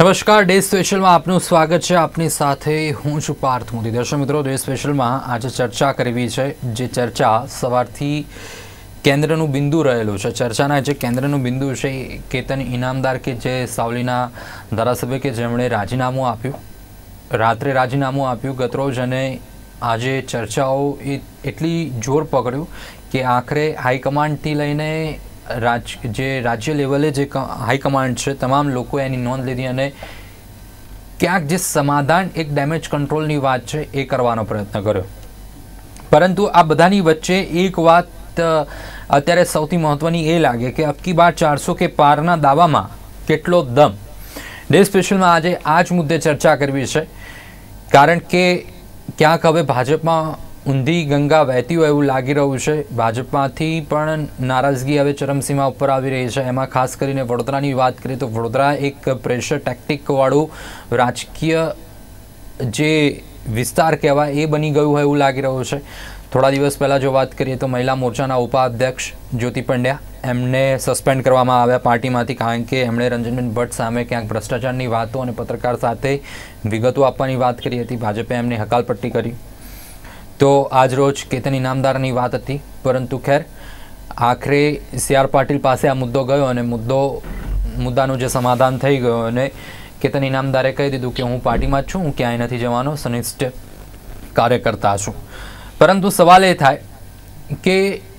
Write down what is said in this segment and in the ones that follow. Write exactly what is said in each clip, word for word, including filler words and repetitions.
નમસ્કાર, ડે સ્પેશિયલમાં આપનું સ્વાગત છે. આપની સાથે હું છું પાર્થ મોદી. દર્શક મિત્રો, ડે સ્પેશિયલમાં આજે ચર્ચા કરવી છે, જે ચર્ચા સવારથી કેન્દ્રનું બિંદુ રહેલું છે. ચર્ચાના જે કેન્દ્રનું બિંદુ છે એ કેતન ઇનામદાર કે જે સાવલીના ધારાસભ્ય કે જેમણે રાજીનામું આપ્યું, રાત્રે રાજીનામું આપ્યું ગતરોજ, અને આજે ચર્ચાઓ એ એટલી જોર પકડ્યું કે આખરે હાઈકમાન્ડથી લઈને રાજ જે રાજ્ય લેવલે જે હાઈકમાન્ડ છે તમામ લોકોએ એની નોંધ લીધી અને ક્યાંક જે સમાધાન એક ડેમેજ કંટ્રોલની વાત છે એ કરવાનો પ્રયત્ન કર્યો. પરંતુ આ બધાની વચ્ચે એક વાત અત્યારે સૌથી મહત્વની એ લાગે કે અબકી બાર ચારસો કે પારના દાવામાં કેટલો દમ. ડે સ્પેશિયલમાં આજે આ જ મુદ્દે ચર્ચા કરવી છે, કારણ કે ક્યાંક હવે ભાજપમાં ઊંધી ગંગા વહેતી હોય એવું લાગી રહ્યું છે. ભાજપમાંથી પણ નારાજગી હવે ચરમસીમા ઉપર આવી રહી છે. એમાં ખાસ કરીને વડોદરાની વાત કરીએ તો વડોદરા એક પ્રેશર ટેક્ટિકવાળું રાજકીય જે વિસ્તાર કહેવાય એ બની ગયું હોય એવું લાગી રહ્યું છે. થોડા દિવસ પહેલાં જો વાત કરીએ તો મહિલા મોરચાના ઉપાધ્યક્ષ જ્યોતિ પંડ્યા, એમને સસ્પેન્ડ કરવામાં આવ્યા પાર્ટીમાંથી, કારણ કે એમણે રંજનબેન ભટ્ટ સામે ક્યાંક ભ્રષ્ટાચારની વાતો અને પત્રકાર સાથે વિગતો આપવાની વાત કરી હતી. ભાજપે એમની હકાલપટ્ટી કરી. તો આજ રોજ કેતન ઇનામદારની વાત હતી, પરંતુ ખેર આખરે સી આર પાટીલ પાસે આ મુદ્દો ગયો અને મુદ્દો મુદ્દાનું જે સમાધાન થઈ ગયું અને કેતન ઇનામદારે કહી દીધું કે હું પાર્ટીમાં જ છું, હું ક્યાંય નથી જવાનો, સનિષ્ઠ કાર્યકર્તા છું. પરંતુ સવાલ એ થાય કે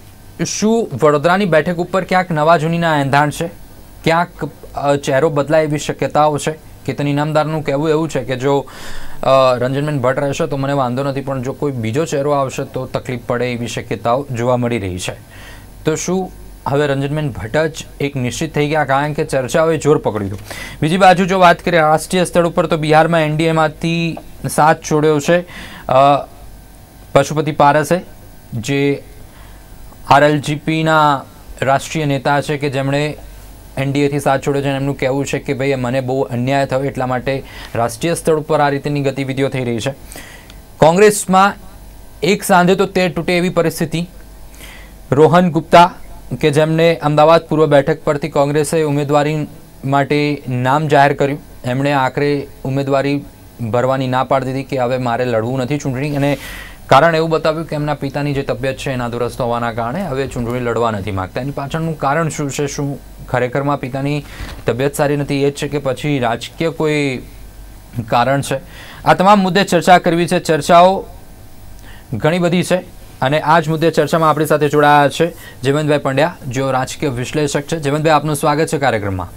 શું વડોદરાની બેઠક ઉપર ક્યાંક નવા જૂનીના એંધાણ છે, ક્યાંક ચહેરો બદલાય એવી શક્યતાઓ છે? કેતન ઇનામદારનું કહેવું એવું છે કે જો રંજનબેન ભટ્ટ રહેશે તો મને વાંધો નથી, પણ જો કોઈ બીજો ચહેરો આવશે તો તકલીફ પડે એવી શક્યતાઓ જોવા મળી રહી છે. તો શું હવે રંજનબેન ભટ્ટ જ એક નિશ્ચિત થઈ ગયા, કારણ કે ચર્ચાઓએ જોર પકડ્યું? બીજી બાજુ જો વાત કરીએ રાષ્ટ્રીય સ્તર ઉપર તો બિહારમાં એનડીએમાંથી સાથ છોડ્યો છે પશુપતિ પારસે, જે આરએલજીપીના રાષ્ટ્રીય નેતા છે કે જેમણે એનડીએથી સાથ છોડ્યો છે. એમનું કહેવું છે કે ભાઈ મને બહુ અન્યાય થયો, એટલા માટે રાષ્ટ્રીય સ્તર ઉપર આ રીતની ગતિવિધિઓ થઈ રહી છે. કોંગ્રેસમાં એક સાંજે તો તેર તૂટે એવી પરિસ્થિતિ. રોહન ગુપ્તા કે જેમને અમદાવાદ પૂર્વ બેઠક પરથી કોંગ્રેસે ઉમેદવારી માટે નામ જાહેર કર્યું, એમણે આખરે ઉમેદવારી ભરવાની ના પાડી દીધી કે હવે મારે લડવું નથી ચૂંટણી, અને કારણ એવું બતાવ્યું કે એમના પિતાની જે તબિયત છે એના દુરસ્ત હોવાના કારણે હવે ચૂંટણી લડવા નથી માગતા. એની પાછળનું કારણ શું છે? શું ખરેખરમાં પિતાની તબિયત સારી નથી એ જ છે કે પછી રાજકીય કોઈ કારણ છે? આ તમામ મુદ્દે ચર્ચા કરવી છે. ચર્ચાઓ ઘણી બધી છે અને આ જ મુદ્દે ચર્ચામાં આપણી સાથે જોડાયા છે જયવંતભાઈ પંડ્યા, જેઓ રાજકીય વિશ્લેષક છે. જયવંતભાઈ, આપનું સ્વાગત છે કાર્યક્રમમાં.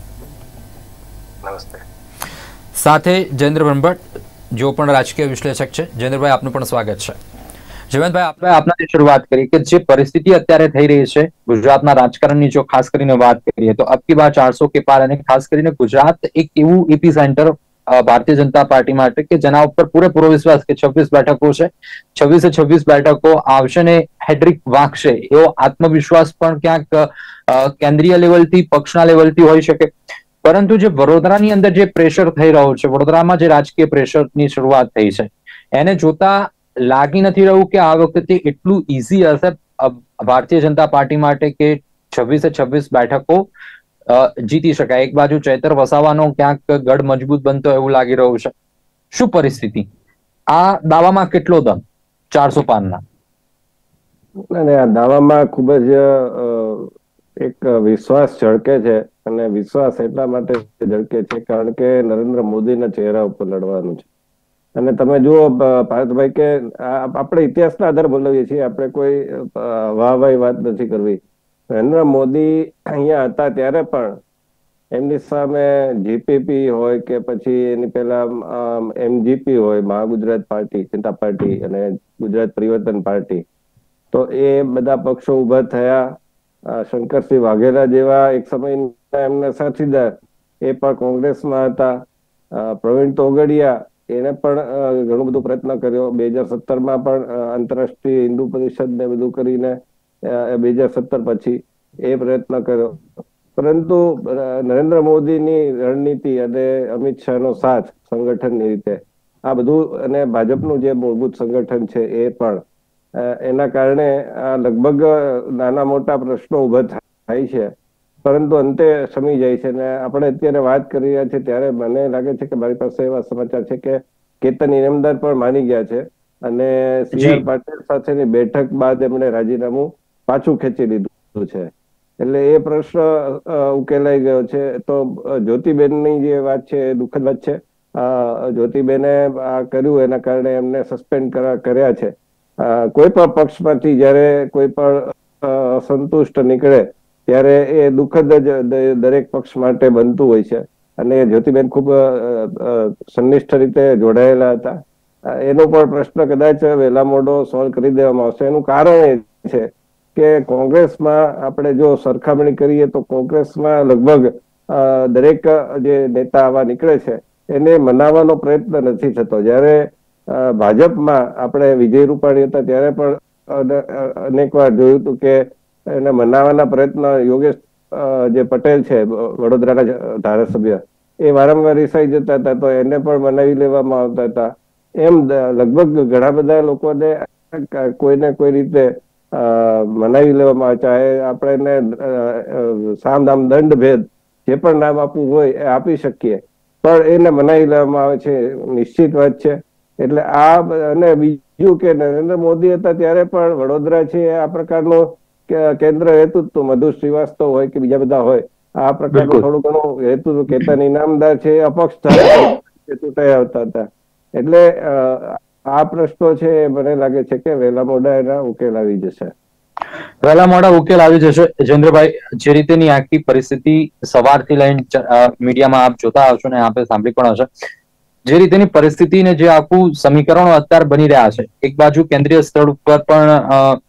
નમસ્તે. સાથે જયેન્દ્ર બ્રહ્મભટ્ટ, જેઓ પણ રાજકીય વિશ્લેષક છે. જયેન્દ્રભાઈ, આપનું પણ સ્વાગત છે. જયવંતભાઈ, આપણે આપનાથી શરૂઆત કરી કે જે પરિસ્થિતિ અત્યારે થઈ રહી છે ગુજરાતના રાજકારણની, જો ખાસ કરીને વાત કરીએ તો અબકી બાર ચારસો કે પાર, અને ખાસ કરીને ગુજરાત એક એવું AP centre Bharatiya Janata party માટે કે જેના ઉપર પૂરેપૂરો વિશ્વાસ કે છવ્વીસ બેઠકો છે, છવ્વીસે છવ્વીસ બેઠકો આવશે ને હેડ્રિક વાગશે એવો આત્મવિશ્વાસ પણ ક્યાંક કેન્દ્રીય લેવલથી, પક્ષના લેવલથી હોઈ શકે. પરંતુ જે વડોદરાની અંદર જે પ્રેશર થઈ રહ્યો છે, વડોદરામાં જે રાજકીય પ્રેશરની શરૂઆત થઈ છે, એને જોતા લાગી નથી રહ્યું કે આ વખતે એટલું ઇઝી હશે ભારતીય જનતા પાર્ટી માટે કે છવ્વીસે છવ્વીસ બેઠકો જીતી શકાય. એક બાજુ ચૈતર વસાવાનો ક્યાંક ગઢ મજબૂત બનતો એવું લાગી રહ્યું છે. શું પરિસ્થિતિ? આ દાવામાં કેટલો દમ ચારસો પારના? આ દાવામાં ખૂબ જ એક વિશ્વાસ ઝળકે છે, અને વિશ્વાસ એટલા માટે ઝળકે છે કારણ કે નરેન્દ્ર મોદીના ચહેરા ઉપર લડવાનું છે. અને તમે જુઓ પાર્થભાઈ કે આપણે ઇતિહાસના આધારે બોલાવીએ છીએ, આપણે કોઈ વાહવાહી વાત નથી કરવી. નરેન્દ્ર મોદી અહીંયા હતા ત્યારે પણ એમની સામે જીપીપી હોય કે પછી એની પહેલા એમજીપી હોય, મહાગુજરાત પાર્ટી, જનતા પાર્ટી, અને ગુજરાત પરિવર્તન પાર્ટી, તો એ બધા પક્ષો ઉભા થયા. શંકરસિંહ વાઘેલા જેવા એક સમયના એમના સાથીદાર એ પણ કોંગ્રેસમાં હતા. પ્રવીણ તોગડિયા, એને પણ ઘણું બધું પ્રયત્ન કર્યો. બે હજાર સત્તર માં પણ આંતરરાષ્ટ્રીય હિન્દુ પરિષદ ને બધું કરીને બે હજાર સત્તર પછી એ પ્રયત્ન કર્યો. પરંતુ નરેન્દ્ર મોદીની રણનીતિ અને અમિત શાહનો સાથ સંગઠનની રીતે આ બધું, અને ભાજપનું જે મૂળભૂત સંગઠન છે એ પણ, એના કારણે લગભગ નાના મોટા પ્રશ્નો ઉભા થાય છે. પરંતુ અંતે સમી જાય છે. અને આપણે અત્યારે વાત કરી રહ્યા છીએ ત્યારે મને લાગે છે કે મારી પાસે એવા સમાચાર છે કે કેતન ઇનામદાર પણ માની ગયા છે અને સી આર પાટીલ સાથેની બેઠક બાદ એમણે રાજીનામું પાછું ખેંચી લીધું છે. એટલે એ પ્રશ્ન ઉકેલાઈ ગયો છે. તો જ્યોતિબેનની જે વાત છે એ દુઃખદ વાત છે. જ્યોતિબેને આ કર્યું એના કારણે એમને સસ્પેન્ડ કર્યા છે. કોઈ પણ પક્ષમાંથી જયારે કોઈ પણ અસંતુષ્ટ નીકળે ત્યારે એ દુઃખદ જ દરેક પક્ષ માટે બનતું હોય છે. અને જ્યોતિબેન ખૂબ સંનિષ્ઠ રીતે જોડાયેલા હતા. એનો પણ પ્રશ્ન કદાચ વહેલા મોડો સોલ્વ કરી દેવામાં આવશે. એનું કારણ એ છે કે કોંગ્રેસમાં આપણે જો સરખામણી કરીએ તો કોંગ્રેસમાં લગભગ દરેક જે નેતા આવા નીકળે છે એને મનાવવાનો પ્રયત્ન નથી થતો. જ્યારે ભાજપમાં આપણે વિજય રૂપાણી હતા ત્યારે પણ અનેક વાર જોયું હતું કે એને મનાવવાના પ્રયત્ન યોગેશ જે પટેલ છે વડોદરાના ધારાસભ્ય એ વારંવાર રિસાઈ જતા હતા તો એને પણ મનાવી લેવામાં આવતા હતા. એમ લગભગ ઘણા બધા લોકોને કોઈને કોઈ રીતે મનાવી લેવામાં આવે. ચાહે આપણે એને સામ દામ દંડ ભેદ જે પણ નામ આપવું હોય એ આપી શકીએ પણ એને મનાવી લેવામાં આવે છે, નિશ્ચિત વાત છે. એટલે આ અને બીજું કે નરેન્દ્ર મોદી હતા ત્યારે પણ વડોદરા છે આ પ્રકારનો કેન્દ્ર હેતુ હતું. મધુ શ્રીવાસ્તવ હોય કે બીજા બધા હોય આ પ્રકારનું થોડું ઘણું હેતુ. કેતન ઇનામદાર છે અપક્ષ ચૂંટાઈ આવતા હતા. એટલે આ પ્રશ્નો છે મને લાગે છે કે વહેલા મોડા એના ઉકેલ આવી જશે. વહેલા મોડા ઉકેલ આવી જશે. જયેન્દ્રભાઈ, જે રીતેની આખી પરિસ્થિતિ સવારથી લઈને મીડિયામાં આપ જોતા આવશો ને આપણે સાંભળી પણ હશે, જે રીતેની પરિસ્થિતિ ને જે આખું સમીકરણો અત્યારે બની રહ્યા છે, એક બાજુ કેન્દ્રીય સ્તર ઉપર પણ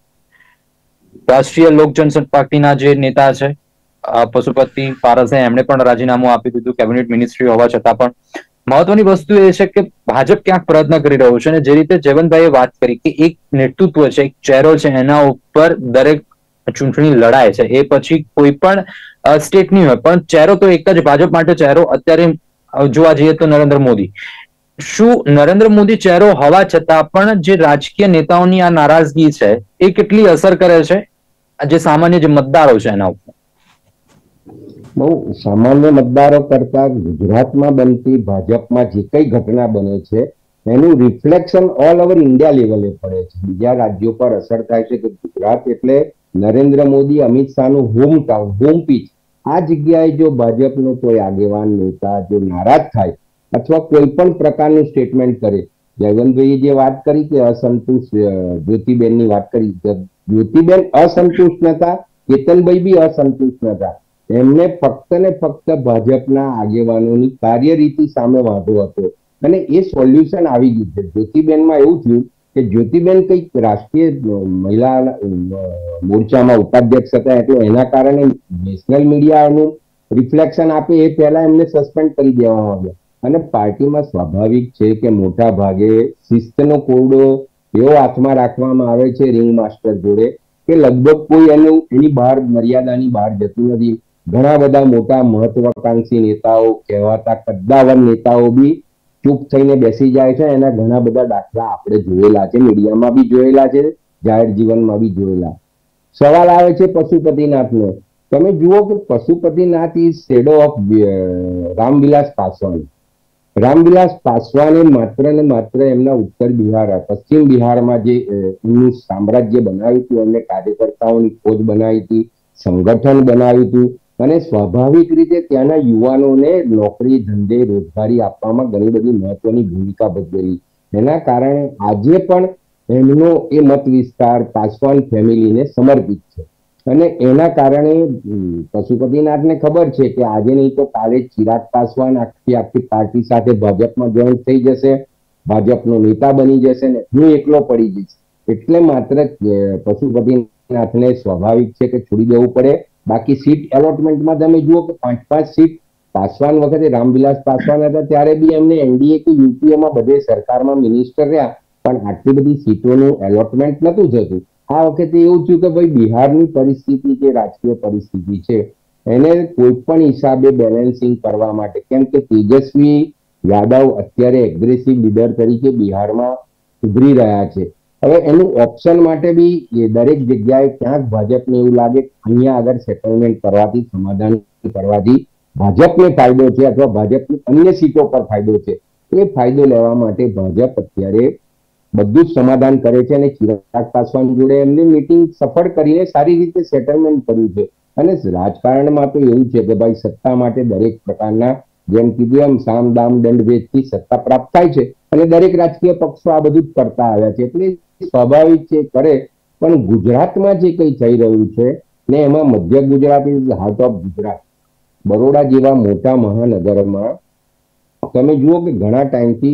રાષ્ટ્રીય લોક જનશક્તિ પાર્ટીના જે નેતા છે પશુપતિ પારસે એમણે પણ રાજીનામું આપી દીધું કેબિનેટ મિનિસ્ટ્રી હોવા છતાં પણ. મહત્વની વસ્તુ એ છે કે ભાજપ ક્યાંક પ્રયત્ન કરી રહ્યું છે અને જે રીતે જયવંતભાઈએ વાત કરી કે એક નેતૃત્વ છે, એક ચહેરો છે, એના ઉપર દરેક ચૂંટણી લડાય છે. એ પછી કોઈ પણ સ્ટેટની હોય પણ ચહેરો તો એક જ ભાજપ માટે ચહેરો અત્યારે જોવા જઈએ તો નરેન્દ્ર મોદી. શું નરેન્દ્ર મોદી ચહેરો હોવા છતાં પણ જે રાજકીય નેતાઓની આ નારાજગી છે એ કેટલી અસર કરે છે જે સામાન્ય જે મતદારો છે એના ઉપર? બહુ સામાન્ય મતદારો કરતા ગુજરાતમાં બનતી ભાજપમાં જે કઈ ઘટના બને છે એનું રિફ્લેક્શન ઓલ ઓવર ઇન્ડિયા લેવલે પડે છે. બીજા રાજ્યો પર અસર થાય છે કે ગુજરાત એટલે નરેન્દ્ર મોદી અમિત શાહનું હોમ ટાઉન, હોમ પીચ. આ જગ્યાએ જો ભાજપનો કોઈ આગેવાન નેતા જો નારાજ થાય અથવા કોઈ પણ પ્રકારનું સ્ટેટમેન્ટ કરે, જયવંતભાઈએ જે વાત કરી કે અસંતુષ્ટ, જ્યોતિબેનની વાત કરી, જ્યોતિબેન અસંતુષ્ટ નતા, કેતનભાઈ બી અસંતુષ્ટ નતા. એમને ફક્ત ને ફક્ત ભાજપના આગેવાનોની કાર્યરીતિ સામે વાંધો હતો અને એ સોલ્યુશન આવી ગયું છે. જ્યોતિબેનમાં એવું થયું કે જ્યોતિબેન કઈક રાષ્ટ્રીય મહિલા મોરચામાં ઉપાધ્યક્ષ હતા એટલે એના કારણે નેશનલ મીડિયાનું રિફ્લેક્શન આપે એ પહેલા એમને સસ્પેન્ડ કરી દેવામાં આવ્યા. અને પાર્ટીમાં સ્વાભાવિક છે કે મોટા ભાગે શિસ્તનો કોરડો એવો હાથમાં રાખવામાં આવે છે રિંગ માસ્ટર જોડે કે લગભગ કોઈ એનું એની બહાર મર્યાદાની બહાર જતું નથી. ઘણા બધા મોટા મહત્વાકાંક્ષી નેતાઓ, કહેવાતા કદ્દાવર નેતાઓ બી ચૂપ થઈને બેસી જાય છે. એના ઘણા બધા દાખલા આપણે જોયેલા છે, મીડિયામાં બી જોયેલા છે, જાહેર જીવનમાં બી જોયેલા. સવાલ આવે છે પશુપતિનાથનો. તમે જુઓ કે Pashupatinath is shadow of Ramvilas Paswan. Ramvilas પાસવાને માત્ર ને માત્ર એમના ઉત્તર બિહાર, પશ્ચિમ બિહારમાં જે એમનું સામ્રાજ્ય બનાવ્યું હતું, એમને કાર્યકર્તાઓની ફોજ બનાવી હતી, સંગઠન બનાવ્યું હતું અને સ્વાભાવિક રીતે ત્યાંના યુવાનોને નોકરી, ધંધે, રોજગારી આપવામાં ઘણી બધી મહત્વની ભૂમિકા ભજવેલી. એના કારણે આજે પણ એમનો એ મત વિસ્તાર પાસવાન ફેમિલીને સમર્પિત છે અને એના કારણે પશુપતિનાથને ખબર છે કે આજે નહીં તો કાલે ચિરાગ પાસવાન આખી આખી પાર્ટી સાથે ભાજપમાં જોઈન થઈ જશે, ભાજપનો નેતા બની જશે ને હું એકલો પડી જઈશ. એટલે માત્ર પશુપતિનાથને સ્વાભાવિક છે કે છોડી દેવું પડે. બાકી સીટ એલોટમેન્ટમાં તમે જુઓ કે પાંચ પાંચ સીટ પાસવાન વખતે રામવિલાસ પાસવાન હતા ત્યારે બી એમને એનડીએ કે યુપીએમાં બધે સરકારમાં મિનિસ્ટર રહ્યા પણ આટલી બધી સીટોનું એલોટમેન્ટ નતું થતું. આ વખતે એવું થયું કે ભાઈ બિહારની પરિસ્થિતિ જે રાજકીય પરિસ્થિતિ છે એને કોઈ પણ હિસાબે બેલેન્સિંગ કરવા માટે, કેમ કે તેજસ્વી યાદવ અત્યારે એગ્રેસિવ લીડર તરીકે બિહારમાં ઉભરી રહ્યા છે હવે એનું ઓપ્શન માટે બી દરેક જગ્યાએ ક્યાંક ભાજપને એવું લાગે અહીંયા આગળ સેટલમેન્ટ કરવાથી, સમાધાન કરવાથી ભાજપને ફાયદો છે અથવા ભાજપની અન્ય સીટો પર ફાયદો છે, એ ફાયદો લેવા માટે ભાજપ અત્યારે બધું જ સમાધાન કરે છે અને ચિરાગ પાસવાન જોડે એમની મીટિંગ સફળ કરીને સારી રીતે સેટલમેન્ટ કર્યું છે. અને રાજકારણમાં તો એવું છે કે ભાઈ સત્તા માટે દરેક પ્રકારના, જેમ કીધું એમ સામ દામ દંડ ભેદથી સત્તા પ્રાપ્ત થાય છે અને દરેક રાજકીય પક્ષો આ બધું જ કરતા આવ્યા છે, એટલે સ્વાભાવિક છે કરે. પણ ગુજરાતમાં જે કંઈ થઈ રહ્યું છે ને એમાં મધ્ય Gujarat is heart of Gujarat. Baroda જેવા મોટા મહાનગરમાં તમે જુઓ કે ઘણા ટાઈમથી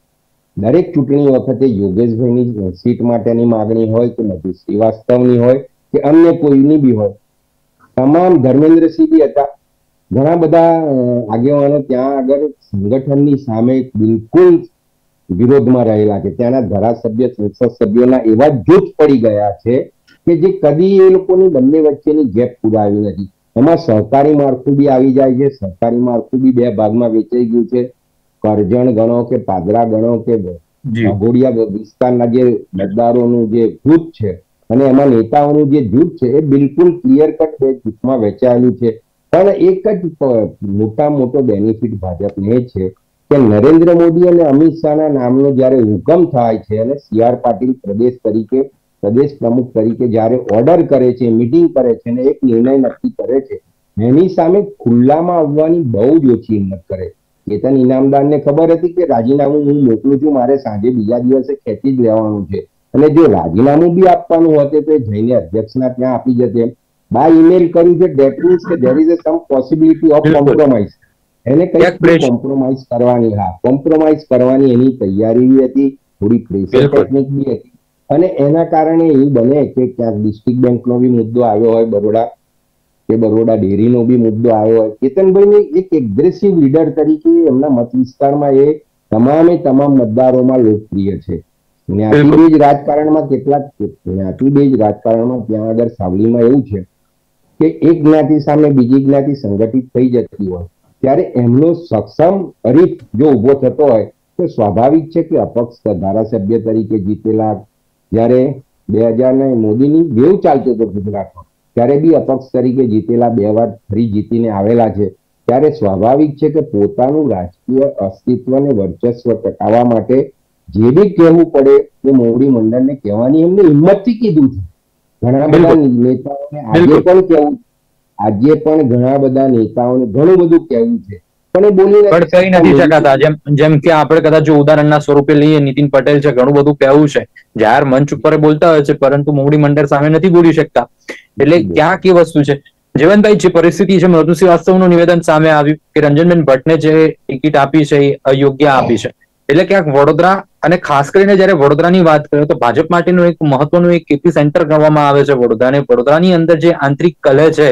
દરેક ચૂંટણી વખતે યોગેશભાઈની સીટ માટેની માગણી હોય કે મધુ શ્રીવાસ્તવની હોય કે અન્ય કોઈની બી હોય, તમામ ધર્મેન્દ્રસિંહ બી હતા, ઘણા બધા આગેવાનો ત્યાં આગળ સંગઠનની સામે બિલકુલ વિરોધમાં રહેલા છે. ત્યાંના ધારાસભ્ય, સંસદ સભ્યોના એવા જૂથ પડી ગયા છે કે જે કદી એ લોકોની બંને વચ્ચેની ગેપ પુરાવી નથી. એમાં સહકારી માળખું બી આવી જાય છે. સહકારી માળખું બી બે ભાગમાં વેચાઈ ગયું છે. કરજણ ગણો કે પાદરા ગણો કે વાઘોડિયા વિસ્તારના જે મતદારોનું જે જૂથ છે અને એમાં નેતાઓનું જે જૂથ છે એ બિલકુલ ક્લિયર કટ બે જૂથમાં વેચાયેલું છે. પણ એક જ મોટા મોટો બેનિફિટ ભાજપને છે કે નરેન્દ્ર મોદી અને અમિત શાહના નામનો જયારે હુકમ થાય છે અને સી આર પાટીલ પ્રદેશ તરીકે પ્રદેશ પ્રમુખ તરીકે જયારે ઓર્ડર કરે છે, મિટિંગ કરે છે અને એક નિર્ણય નક્કી કરે છે, એની સામે ખુલ્લામાં આવવાની બહુ જ ઓછી હિંમત કરે. કેતન ઇનામદારને ખબર હતી કે રાજીનામું હું મોકલું છું, મારે સાંજે બીજા દિવસે ખેંચી જ લેવાનું છે, અને જો રાજીનામું બી આપવાનું હોતે તો એ જઈને અધ્યક્ષના ત્યાં આપી જતે. બાય ઈમેલ કર્યું છે, ધેટ મીન્સ કે there is some possibility of compromise. એને કંઈક કોમ્પ્રોમાઇઝ કરવાની, હા કોમ્પ્રોમાઇઝ કરવાની એની તૈયારી બી હતી, થોડી પ્રેશર ટેકનિક બી હતી. અને એના કારણે એવું બને કે ક્યાંક ડિસ્ટ્રિક્ટ બેંકનો બી મુદ્દો આવ્યો હોય, બરોડા કે બરોડા ડેરીનો બી મુદ્દો આવ્યો હોય. કેતનભાઈને એક એગ્રેસિવ લીડર તરીકે એમના મત વિસ્તારમાં એ તમામે તમામ મતદારોમાં લોકપ્રિય છે. જ્ઞાતિ જ રાજકારણમાં કેટલાક જ્ઞાતિ જ રાજકારણમાં ત્યાં આગળ સાવલીમાં એવું છે કે એક જ્ઞાતિ સામે બીજી જ્ઞાતિ સંગઠિત થઈ જતી હોય ત્યારે એમનો સક્ષમ હરીફ જો ઉભો થતો હોય તો સ્વાભાવિક છે કે અપક્ષ ધારાસભ્ય તરીકે જીતેલા, જ્યારે બે હજાર ને મોદીની વેવ ચાલતો હતો ગુજરાતમાં, ત્યારે બી અપક્ષ તરીકે જીતેલા, બે વાર ફરી જીતીને આવેલા છે, ત્યારે સ્વાભાવિક છે કે પોતાનું રાજકીય અસ્તિત્વને વર્ચસ્વ ટકાવવા માટે જે બી કહેવું પડે એ મોવડી મંડળને કહેવાની એમને હિંમતથી કીધું છે. ઘણા બધા નેતાઓને આજે પણ કેવું, આજે પણ ઘણા બધા નેતાઓને ઘણું બધું કહેવું છે પણ એ બોલી પણ કહી નથી શકાતા. જેમ જેમ કે આપણે કદાચ જો ઉદાહરણના સ્વરૂપે લઈએ, નીતિન પટેલ છે, ઘણું બધું કહેવું છે, જાહેર મંચ ઉપર બોલતા હોય છે, પરંતુ મોવડી મંડળ સામે નથી બોલી શકતા. એટલે ક્યાંક એ વસ્તુ છે. જીવનભાઈ, જે પરિસ્થિતિ છે, મધુ શ્રીવાસ્તવનું નિવેદન સામે આવ્યું કે રંજનબેન ભટ્ટને જે ટિકિટ આપી છે એ અયોગ્ય આપી છે. એટલે ક્યાંક વડોદરા, અને ખાસ કરીને જયારે વડોદરાની વાત કરીએ તો ભાજપ માટેનું એક મહત્વનું એક એપી સેન્ટર ગણવામાં આવે છે વડોદરા, અને વડોદરાની અંદર જે આંતરિક કલહ છે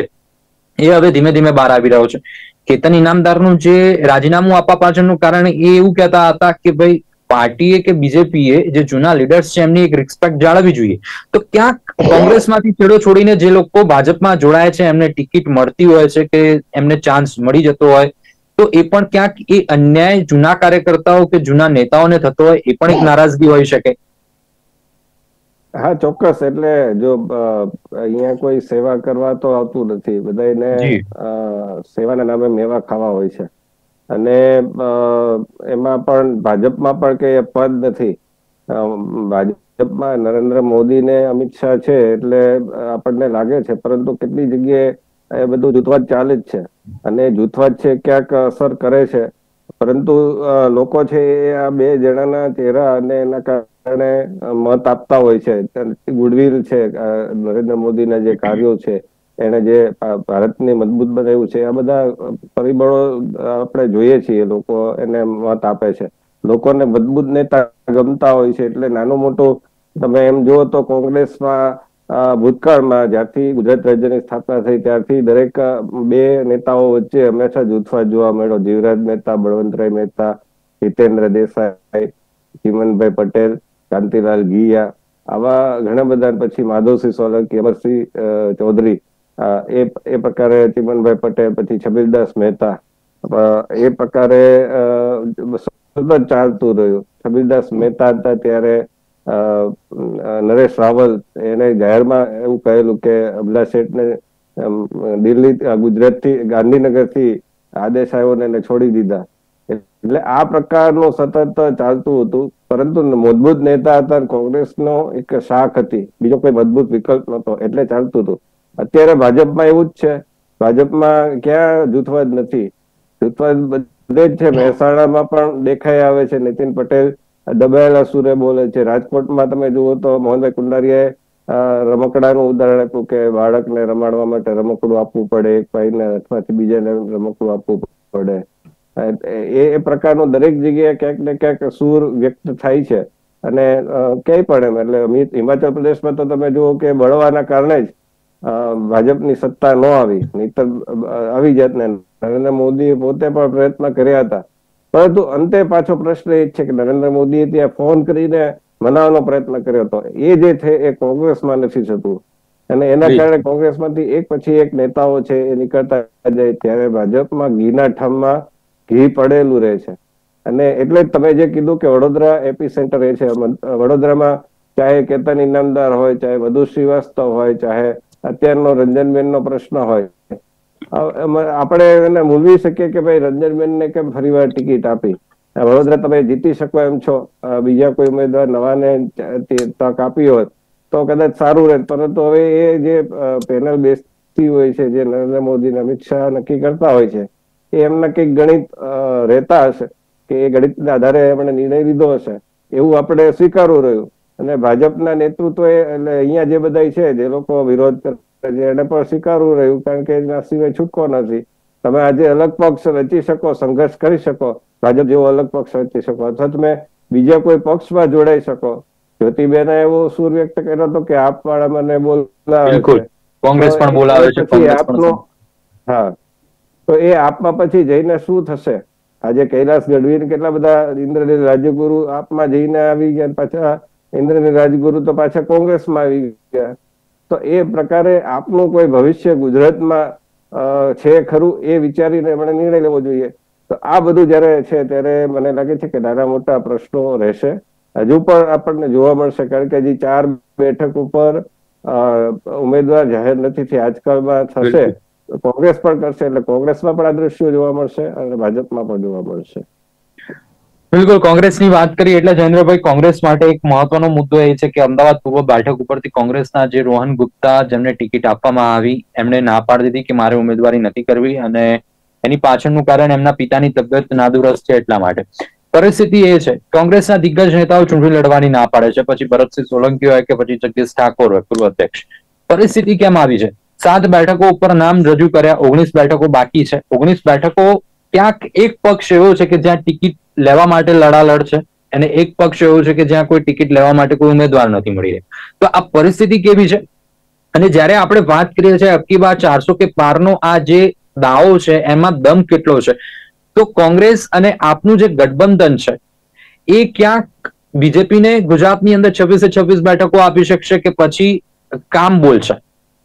એ હવે ધીમે ધીમે બહાર આવી રહ્યો છે. કેતન ઇનામદારનું જે રાજીનામું આપવા પાછળનું કારણ એ એવું કહેતા હતા કે ભાઈ પાર્ટીએ કે બીજેપીએ જે જૂના લીડર્સ છે એમની એક રિસ્પેક્ટ જાળવવી જોઈએ. તો ક્યાંક કોંગ્રેસમાંથી છેડો છોડીને જે લોકો ભાજપમાં જોડાય છે એમને ટિકિટ મળતી હોય છે કે એમને ચાન્સ મળી જતો હોય, તો એ પણ ક્યાંક એ અન્યાય જૂના કાર્યકર્તાઓ કે જૂના નેતાઓને થતો હોય, એ પણ એક નારાજગી હોઈ શકે. હા ચોક્કસ. એટલે જો અહીંયા કોઈ સેવા કરવા તો આવતું નથી, બધાને સેવાના નામે મેવા ખાવા હોય છે. અને એમાં પણ ભાજપમાં પણ કઈ પદ નથી. ભાજપમાં નરેન્દ્ર મોદી ને અમિત શાહ છે એટલે આપણને લાગે છે, પરંતુ કેટલી જગ્યાએ એ બધું જૂથવાદ ચાલે જ છે અને જૂથવાદ છે ક્યાંક અસર કરે છે. પરંતુ લોકો છે એ આ બે જણાના ચહેરા અને એના કારણે મત આપતા હોય છે. ગુડવિલ છે, નરેન્દ્ર મોદીના જે કાર્યો છે, એને જે ભારતને મજબૂત બનાવ્યું છે, આ બધા પરિબળો આપણે જોઈએ છીએ. લોકો એને મત આપે છે. લોકોને મજબૂત નેતા ગમતા હોય છે. એટલે નાનું મોટું તમે એમ જુઓ તો કોંગ્રેસમાં ભૂતકાળમાં જ્યારથી ગુજરાત રાજ્યની સ્થાપના થઈ ત્યારથી દરેક બે નેતાઓ વચ્ચે હંમેશા જૂથવાદ જોવા મળ્યો. જીવરાજ મહેતા, બળવંતરાય મહેતા, હિતેન્દ્ર દેસાઈ, ચિમનભાઈ પટેલ, કાંતિલાલ ઘીયા, આવા ઘણા બધા. પછી માધવસિંહ સોલંકી, અમરસિંહ ચૌધરી, એ એ પ્રકારે ચિમનભાઈ પટેલ, પછી છબીલદાસ મહેતા, એ પ્રકારે ચાલતું રહ્યું. છબીલદાસ મહેતા હતા ત્યારે નરેશ રાવલ એને જાહેરમાં એવું કહેલું કે અબલા શેઠને દિલ્હી ગુજરાતથી ગાંધીનગરથી આદેશ આવ્યો ને એને છોડી દીધા. એટલે આ પ્રકારનું સતત ચાલતું હતું, પરંતુ મજબૂત નેતા હતા, કોંગ્રેસનો એક શાખ હતી, બીજો કોઈ મજબૂત વિકલ્પ નહોતો, એટલે ચાલતું હતું. અત્યારે ભાજપમાં એવું જ છે, ભાજપમાં ક્યાં જૂથવાદ નથી, જૂથવાદ બધે જ છે. મહેસાણામાં પણ દેખાઈ આવે છે, નીતિન પટેલ દબાયેલા સુરે બોલે છે. રાજકોટમાં તમે જુઓ તો મોહનભાઈ કુંડારીયાએ રમકડાનું ઉદાહરણ આપ્યું કે બાળકને રમાડવા માટે રમકડું આપવું પડે, એક ભાઈને અથવાથી બીજાને રમકડું આપવું પડે. એ પ્રકારનો દરેક જગ્યાએ ક્યાંક ને ક્યાંક સૂર વ્યક્ત થાય છે. અને ક્યાંય પણ એમ એટલે હિમાચલ પ્રદેશમાં તો તમે જુઓ કે બળવાના કારણે જ ભાજપની સત્તા ન આવી, નહીતર આવી જાત ને. નરેન્દ્ર મોદીએ પોતે પણ પ્રયત્ન કર્યા હતા, પરંતુ અંતે પાછો પ્રશ્ન એ જ છે કે નરેન્દ્ર મોદીએ ત્યાં ફોન કરીને મનાવવાનો પ્રયત્ન કર્યો હતો. એ જે છે એ કોંગ્રેસમાં નથી થતું, અને એના કારણે કોંગ્રેસમાંથી એક પછી એક નેતાઓ છે એ નીકળતા જાય, ત્યારે ભાજપમાં ઘીના ઠામમાં ઘી પડેલું રહે છે. અને એટલે જ તમે જે કીધું કે વડોદરા એપી સેન્ટર એ છે. વડોદરામાં ચાહે કેતન ઇનામદાર હોય, ચાહે વધુ શ્રીવાસ્તવ હોય, ચાહે અત્યારનો રંજનબેનનો પ્રશ્ન હોય, આપણે એને મૂલવી શકીએ કે ભાઈ રંજનબેનને કેમ ફરીવાર ટિકિટ આપી? વડોદરા તમે જીતી શકો એમ છો, બીજા કોઈ ઉમેદવાર નવાને તક આપી હોત તો કદાચ સારું રહે. પરંતુ હવે એ જે પેનલ બેસતી હોય છે, જે નરેન્દ્ર મોદી અને અમિત શાહ નક્કી કરતા હોય છે, એ એમના કંઈક ગણિત રહેતા હશે કે એ ગણિતના આધારે એમણે નિર્ણય લીધો હશે, એવું આપણે સ્વીકારવું રહ્યું. અને ભાજપના નેતૃત્વ એટલે અહીંયા જે બધા છે, જે લોકો વિરોધ કરે છે, એને પણ સ્વીકારવું રહ્યું, કારણ કે એના સિવાય છૂટકો નથી. તમે આજે અલગ પક્ષ રચી શકો, સંઘર્ષ કરી શકો, ભાજપ જેવો અલગ પક્ષ રચી શકો, અથવા તમે બીજા કોઈ પક્ષમાં જોડાઈ શકો. જ્યોતિબેને એવો સૂર વ્યક્ત કર્યો હતો કે આપ વાળા મને બોલાવે છે, કોંગ્રેસ પણ બોલાવે છે, પછી આપનો હા તો એ આપમાં પછી જઈને શું થશે? આજે કૈલાસ ગઢવી કેટલા બધા ઇન્દ્રનીલ રાજગુરુ આપમાં જઈને આવી ગયા, પાછા ઇન્દ્રનીલ રાજગુરુ તો પાછા કોંગ્રેસમાં આવી ગયા. તો એ પ્રકારે આપનું કોઈ ભવિષ્ય ગુજરાતમાં છે ખરું, એ વિચારીને એમણે નિર્ણય લેવો જોઈએ. તો આ બધું જયારે છે ત્યારે મને લાગે છે કે નાના મોટા પ્રશ્નો રહેશે, હજુ પણ આપણને જોવા મળશે, કારણ કે હજી ચાર બેઠક ઉપર ઉમેદવાર જાહેર નથી થઈ. આજકાલમાં થશે, કોંગ્રેસ પણ કરશે, એટલે કોંગ્રેસમાં પણ આ દ્રશ્યો જોવા મળશે અને ભાજપમાં પણ જોવા મળશે. બિલકુલ, કોંગ્રેસની વાત કરી એટલે જયેન્દ્રભાઈ, કોંગ્રેસ માટે એક મહત્વનો મુદ્દો એ છે કે અમદાવાદ પૂર્વ બેઠક ઉપરથી કોંગ્રેસના જે રોહન ગુપ્તા, જેમને ટિકિટ આપવામાં આવી, એમણે ના પાડી દીધી કે મારે ઉમેદવારી નથી કરવી, અને એની પાછળનું કારણ એમના પિતાની તબિયત નાદુરસ્ત છે એટલા માટે. પરિસ્થિતિ એ છે, કોંગ્રેસના દિગ્ગજ નેતાઓ ચૂંટણી લડવાની ના પાડે છે, પછી ભરતસિંહ સોલંકી હોય કે પછી જગદીશ ઠાકોર હોય પૂર્વ અધ્યક્ષ. પરિસ્થિતિ કેમ આવી છે? સાત બેઠકો ઉપર નામ રજૂ કર્યા, ઓગણીસ બેઠકો બાકી છે. ઓગણીસ બેઠકો ક્યાંક એક પક્ષ એવો છે કે જ્યાં ટિકિટ લેવા માટે લડાલડ છે, અને એક પક્ષ એવો છે કે જ્યાં કોઈ ટિકિટ લેવા માટે કોઈ ઉમેદવાર નથી મળી રહી. તો આ પરિસ્થિતિ કેવી છે? અને જ્યારે આપણે વાત કરીએ છીએ અબકી બાર ચારસો કે પારનો આ જે દાવો છે, એમાં દમ કેટલો છે? તો કોંગ્રેસ અને આપનું જે ગઠબંધન છે એ ક્યાંક બીજેપીને ગુજરાતની અંદર છવ્વીસે છવ્વીસ બેઠકો આપી શકશે કે પછી કામ બોલશે?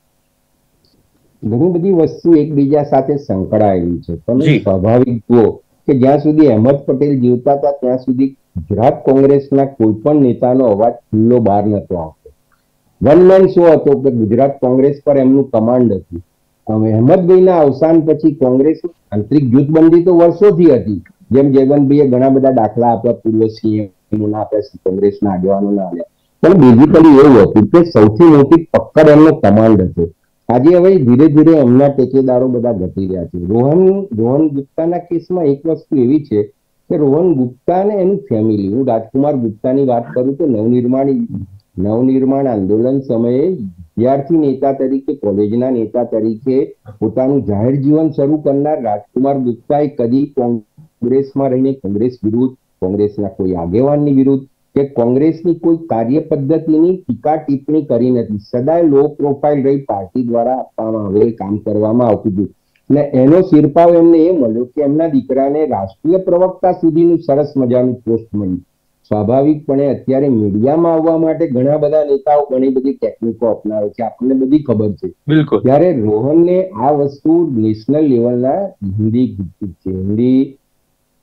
ઘણી બધી વસ્તુ એકબીજા સાથે સંકળાયેલી છે. તમે સ્વાભાવિક જુઓ કે જ્યાં સુધી અહેમદ પટેલ જીવતા હતા ત્યાં સુધી ગુજરાત કોંગ્રેસના કોઈ પણ નેતાનો અવાજ ખુલ્લો બહાર નતો આવતો. વન મેન શો હતો કે ગુજરાત કોંગ્રેસ પર એમનું કમાન્ડ હતું. અહેમદભાઈના અવસાન પછી કોંગ્રેસની આંતરિક જૂથબંધી તો વર્ષોથી હતી, જેમ જયવંતભાઈએ ઘણા બધા દાખલા આપ્યા, પૂર્વ સીએમ આપ્યા, કોંગ્રેસના આગેવાનોના આવ્યા, પણ બેઝિકલી એવું હતું કે સૌથી મોટી પકડ એમનો કમાન્ડ હતો. આજે હવે ધીરે ધીરે એમના ટેકેદારો બધા ઘટી રહ્યા છે. રોહન રોહન ગુપ્તાના કેસમાં એક વસ્તુ એવી છે કે રોહન ગુપ્તા ને એનું ફેમિલી, હું રાજકુમાર ગુપ્તાની વાત કરું તો નવનિર્માણ નવનિર્માણ આંદોલન સમયે વિદ્યાર્થી નેતા તરીકે, કોલેજના નેતા તરીકે પોતાનું જાહેર જીવન શરૂ કરનાર રાજકુમાર ગુપ્તાએ કદી કોંગ્રેસમાં રહીને કોંગ્રેસ વિરુદ્ધ, કોંગ્રેસના કોઈ આગેવાનની વિરુદ્ધ કે કોંગ્રેસની કોઈ કાર્ય પદ્ધતિની ટીકા ટિપ્પણી કરી નથી. સદાય લો પ્રોફાઇલ રહી, પાર્ટી દ્વારા આપવામાં આવેલ કામ કરવામાં આવતું હતું. ને એનો શિરપાવ એમને એ મળ્યો કે એમના દીકરાને રાષ્ટ્રીય પ્રવક્તા સુધીનું સરસ મજાનું પોસ્ટ મળ્યું. સ્વાભાવિકપણે અત્યારે મીડિયામાં આવવા માટે ઘણા બધા નેતાઓ ઘણી બધી ટેકનિકો અપનાવે છે, આપણને બધી ખબર છે. બિલકુલ. ત્યારે રોહનને આ વસ્તુ નેશનલ લેવલના હિન્દી હિન્દી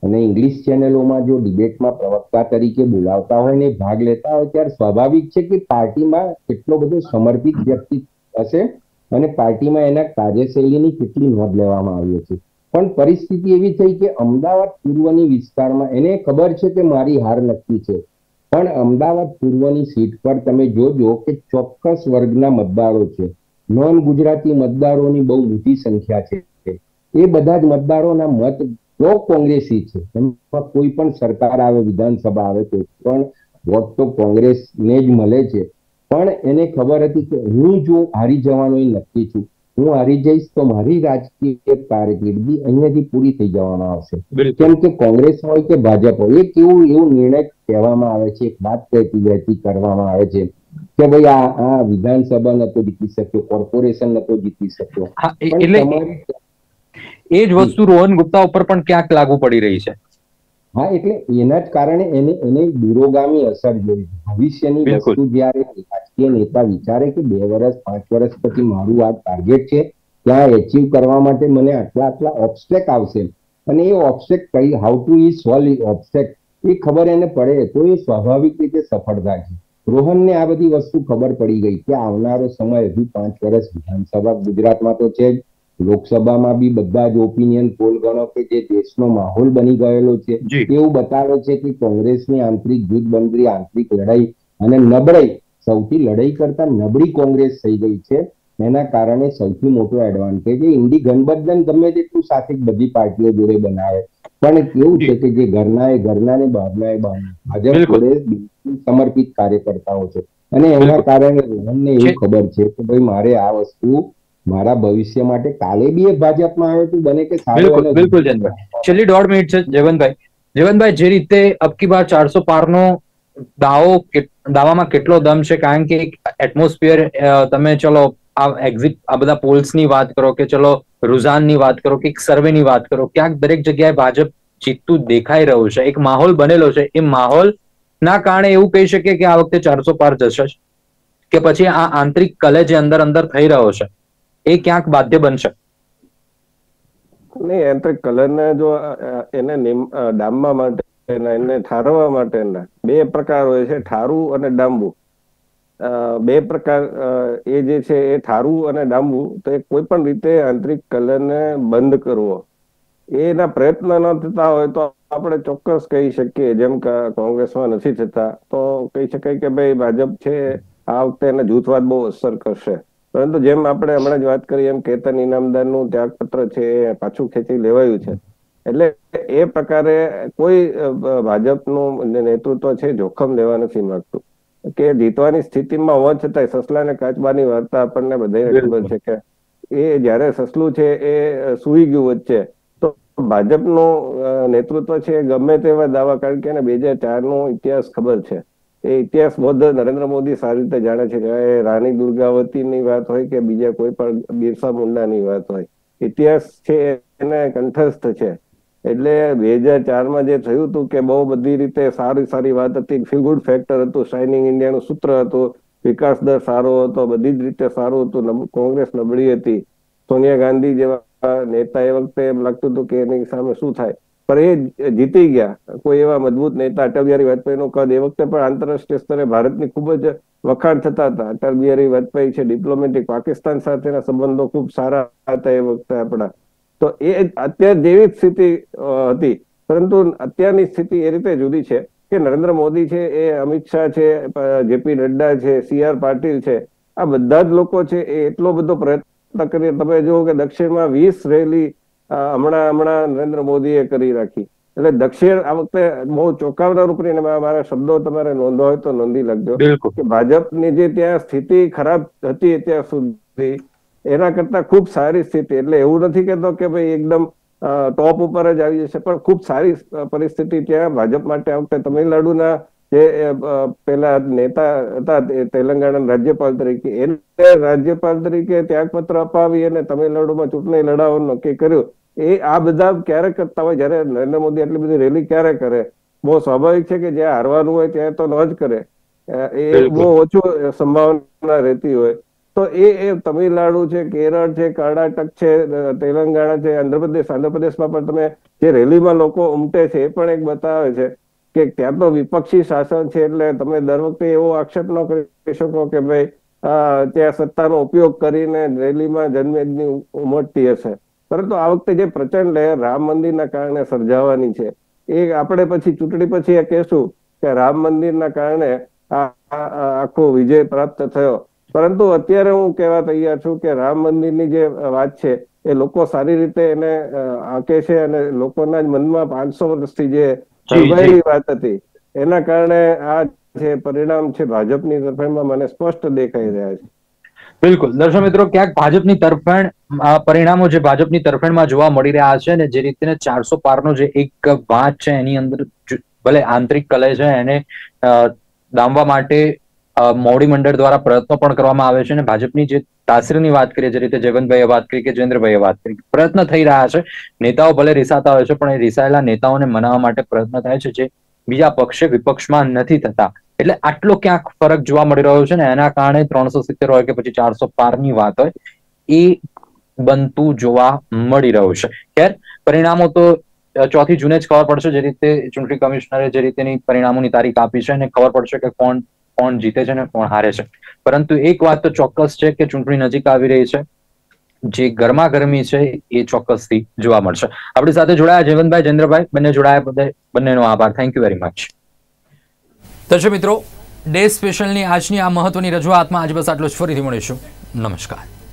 અને ઇંગ્લિશ ચેનલોમાં જો ડિબેટમાં પ્રવક્તા તરીકે બોલાવતા હોય ને ભાગ લેતા હોય ત્યારે સ્વાભાવિક છે કે પાર્ટીમાં કેટલો બધો સમર્પિત વ્યક્તિ હશે અને પાર્ટીમાં એના કાર્યશૈલીની કેટલી નોંધ લેવામાં આવી છે. પણ પરિસ્થિતિ એવી થઈ કે અમદાવાદ પૂર્વની વિસ્તારમાં એને ખબર છે કે મારી હાર નક્કી છે, પણ અમદાવાદ પૂર્વની સીટ પર તમે જોજો કે ચોક્કસ વર્ગના મતદારો છે, નોન ગુજરાતી મતદારોની બહુ મોટી સંખ્યા છે. એ બધા જ મતદારોના મત પ્રો કોંગ્રેસી છે. એમાં કોઈ પણ સરકાર આવે, વિધાનસભા આવે, કોઈ પણ વોટ તો કોંગ્રેસને જ મળે છે. પણ એને ખબર હતી કે હું જો હારી જવાનો નક્કી છું, હું હારી જઈશ તો મારી રાજકીય કારકિર્દી અહીંયાથી પૂરી થઈ જવામાં આવશે. કેમ કે કોંગ્રેસ હોય કે ભાજપ હોય, એક એવું એવું નિર્ણય કહેવામાં આવે છે, એક વાત કહેતી વહેતી કરવામાં આવે છે કે ભાઈ આ આ વિધાનસભા નતો જીતી શક્યો, કોર્પોરેશન નતો જીતી શક્યો. એટલે એ જ વસ્તુ રોહન ગુપ્તા ઉપર પણ ક્યાંક લાગુ પડી રહી છે. હા, એટલે એના જ કારણે એને એને દૂરોગામી અસર જોઈ. ભવિષ્યની વસ્તુ જયારે રાજકીય નેતા વિચારે કે બે વર્ષ પાંચ વર્ષ પછી મારું આ ટાર્ગેટ છે, ત્યાં એચીવ કરવા માટે મને આટલા આટલા ઓબ્સ્ટેક આવશે અને એ ઓબ્સ્ટેક કઈ હાઉ ટુ ઈ સોલ્વ ઓબ્સ્ટેક એ ખબર એને પડે તો એ સ્વાભાવિક રીતે સફળતા છે. રોહનને આ બધી વસ્તુ ખબર પડી ગઈ કે આવનારો સમય હજુ પાંચ વર્ષ વિધાનસભા ગુજરાતમાં તો છે જ, લોકસભામાં બી બધા જ ઓપિનિયન પોલ ગણો કે જે દેશનો માહોલ બની ગયેલો છે એવું બતાવે છે કે કોંગ્રેસની આંતરિક જૂથબંધી, આંતરિક લડાઈ અને નબળાઈ, સૌથી લડાઈ કરતા નબળી કોંગ્રેસ થઈ ગઈ છે. એના કારણે સૌથી મોટો એડવાન્ટેજ એ ઇન્ડી ગઠબંધન ગમે તેટલું સાથે બધી પાર્ટીઓ જોડે બનાવે, પણ કેવું છે કે જે ઘરના એ ઘરના ને બહારના એ બહાર, ભાજપ જોડે બિલકુલ સમર્પિત કાર્યકર્તાઓ છે અને એના કારણે રોહનને એવું ખબર છે કે ભાઈ મારે આ વસ્તુ મારા ભવિષ્ય માટે કાલે બી એ ભાજપમાં આવે તો બને કે બિલકુલ બિલકુલ જયવંતભાઈ, છેલ્લી દોઢ મિનિટ છે જયવંતભાઈ. જયવંતભાઈ, જે રીતે અબકી બાર ચારસો પાર નો દાવો દાવામાં કેટલો દમ છે? કારણ કે એક એટમોસ્ફિયર તમે ચલો આ એક્ઝિટ આ બધા પોલ્સની વાત કરો કે ચલો રુઝાનની વાત કરો કે એક સર્વેની વાત કરો, ક્યાંક દરેક જગ્યાએ ભાજપ જીતતું દેખાઈ રહ્યું છે, એક માહોલ બનેલો છે. એ માહોલ ના કારણે એવું કહી શકીએ કે આ વખતે ચારસો પાર જશે કે પછી આ આંતરિક કલે જે અંદર અંદર થઈ રહ્યો છે એ ક્યાંક બાધ્ય બનશે? નહીં, આંતરિક કલરને જો એને ડામવા માટે એને ઠારવા માટેના બે પ્રકાર હોય છે, ઠારવું અને ડામવું. બે પ્રકાર એ જે છે એ ઠારવું અને ડામવું, તો એ કોઈ પણ રીતે આંતરિક કલરને બંધ કરવો એના પ્રયત્ન ન થતા હોય તો આપણે ચોક્કસ કહી શકીએ, જેમ કે કોંગ્રેસમાં નથી થતા તો કહી શકાય કે ભાઈ ભાજપ છે આ વખતે એને જૂથવાદ બહુ અસર કરશે. પરંતુ જેમ આપણે હમણાં જ વાત કરી એમ કેતન ઇનામદારનું ત્યાગપત્ર છે એ પાછું ખેંચી લેવાયું છે, એટલે એ પ્રકારે કોઈ ભાજપનું નેતૃત્વ છે જોખમ લેવા નથી માંગતું કે જીતવાની સ્થિતિમાં હોવા છતાંય સસલા ને કાચબાની વાર્તા આપણને બધાને ખબર છે કે એ જયારે સસલું છે એ સૂઈ ગયું વચ્ચે તો ભાજપનું નેતૃત્વ છે ગમે તેવા દાવા, કારણ કે એને બે હજાર ચાર નો ઇતિહાસ ખબર છે. એ ઇતિહાસ બધો નરેન્દ્ર મોદી સારી રીતે જાણે છે. રાણી દુર્ગાવતીની વાત હોય કે બીજા કોઈ પણ બિરસા મુંડાની વાત હોય, ઇતિહાસ છે એને કંઠસ્થ છે. એટલે બે હજાર ચારમાં જે થયું હતું કે બહુ બધી રીતે સારી સારી વાત હતી, ફીલ ગુડ ફેક્ટર હતું, શાઇનિંગ ઇન્ડિયાનું સૂત્ર હતું, વિકાસ દર સારો હતો, બધી જ રીતે સારું હતું, કોંગ્રેસ નબળી હતી, સોનિયા ગાંધી જેવા નેતા એ વખતે એમ લાગતું હતું કે એની સામે શું થાય, પણ એ જીતી ગયા. કોઈ એવા મજબૂત નેતા, અટલ બિહારી વાજપેયીનું કદ એ વખતે પણ આંતરરાષ્ટ્રીય સ્તરે ભારતની ખૂબ જ વખાણ થતા હતા. અટલ બિહારી વાજપેયી છે ડિપ્લોમેટિક, પાકિસ્તાન સાથેના સંબંધો ખૂબ સારા હતા એ વખતે આપણા. તો એ અત્યારે જેવી સ્થિતિ હતી, પરંતુ અત્યારની સ્થિતિ એ રીતે જુદી છે કે નરેન્દ્ર મોદી છે, એ અમિત શાહ છે, જેપી નડ્ડા છે, સી આર પાટીલ છે, આ બધા જ લોકો છે એ એટલો બધો પ્રયત્ન કરી. તમે જુઓ કે દક્ષિણમાં વીસ રેલી હમણાં હમણાં નરેન્દ્ર મોદીએ કરી રાખી. એટલે દક્ષિણ આ વખતે બહુ ચોંકાવનાર ઉપરી, મારા શબ્દો તમારે નોંધવા હોય તો નોંધી લખજો કે ભાજપની જે ત્યાં સ્થિતિ ખરાબ હતી અત્યાર સુધી એના કરતા ખૂબ સારી સ્થિતિ. એટલે એવું નથી કેતો કે ભાઈ એકદમ ટોપ ઉપર જ આવી જશે, પણ ખૂબ સારી પરિસ્થિતિ ત્યાં ભાજપ માટે આ વખતે. તમિલનાડુના જે પેલા નેતા હતા તેલંગાણા રાજ્યપાલ તરીકે, એને રાજ્યપાલ તરીકે ત્યાગપત્ર અપાવી અને તમિલનાડુમાં ચૂંટણી લડાવવાનું નક્કી કર્યું. એ આ બધા ક્યારે કરતા હોય, જયારે નરેન્દ્ર મોદી આટલી બધી રેલી ક્યારે કરે? બહુ સ્વાભાવિક છે કે જ્યાં હારવાનું હોય ત્યાં તો ન જ કરે, એ બહુ ઓછું સંભાવના રહેતી હોય. તો એ એ તમિલનાડુ છે, કેરળ છે, કર્ણાટક છે, તેલંગાણા છે, આંધ્રપ્રદેશ આંધ્રપ્રદેશમાં પણ તમે જે રેલીમાં લોકો ઉમટે છે એ પણ એક બતાવે છે કે ત્યાં તો વિપક્ષી શાસન છે, એટલે તમે દર વખતે એવો આક્ષેપ ન કરી શકો કે ભાઈ ત્યાં સત્તાનો ઉપયોગ કરીને રેલીમાં જનમેદની ઉમટતી હશે. પરંતુ આ વખતે જે પ્રચંડ લહેર રામ મંદિરના કારણે સર્જાવાની છે એ આપણે પછી ચૂંટણી પછી એ કહેશું કે રામ મંદિરના કારણે આ આખો વિજય પ્રાપ્ત થયો. પરંતુ અત્યારે હું કહેવા તૈયાર છું કે રામ મંદિરની જે વાત છે એ લોકો સારી રીતે એને આંકે છે અને લોકોના જ મનમાં પાંચસો વર્ષથી જે ચળવાયેલી વાત હતી એના કારણે આ જે પરિણામ છે ભાજપની તરફેણમાં મને સ્પષ્ટ દેખાઈ રહ્યા છે. બિલકુલ દર્શક મિત્રો, ક્યાંક ભાજપની તરફેણ પરિણામો જે ભાજપની તરફેણમાં જોવા મળી રહ્યા છે ને જે રીતે ચારસો પારનો જે એક વાત છે એની અંદર ભલે આંતરિક કલહ છે એને ડામવા માટે મોવડી મંડળ દ્વારા પ્રયત્નો પણ કરવામાં આવે છે અને ભાજપની જે તાસીરની વાત કરીએ, જે રીતે જયવંતભાઈએ વાત કરી કે જયેન્દ્રભાઈએ વાત કરી, પ્રયત્ન થઈ રહ્યા છે. નેતાઓ ભલે રીસાતા હોય છે પણ એ રીસાયેલા નેતાઓને મનાવવા માટે પ્રયત્ન થાય છે જે બીજા પક્ષે વિપક્ષમાં નથી થતા. એટલે આટલો ક્યાંક ફરક જોવા મળી રહ્યો છે ને એના કારણે ત્રણસો સિત્તેર હોય કે પછી ચારસો પારની વાત હોય એ બનતું જોવા મળી રહ્યું છે. ખેર, પરિણામો તો ચોથી જૂને જ ખબર પડશે, જે રીતે ચૂંટણી કમિશનરે જે રીતેની પરિણામોની તારીખ આપી છે અને ખબર પડશે કે કોણ કોણ જીતે છે ને કોણ હારે છે. પરંતુ એક વાત તો ચોક્કસ છે કે ચૂંટણી નજીક આવી રહી છે, જે ગરમા ગરમી છે એ ચોક્કસથી જોવા મળશે. આપણી સાથે જોડાયા જયવંતભાઈ, જયેન્દ્રભાઈ, બંને જોડાયા બદલ બંનેનો આભાર. Thank you very much. દર્શક મિત્રો, ડે સ્પેશિયલની આજની આ મહત્વની રજૂઆતમાં આજ બસ આટલું જ. ફરીથી મળીશું. નમસ્કાર.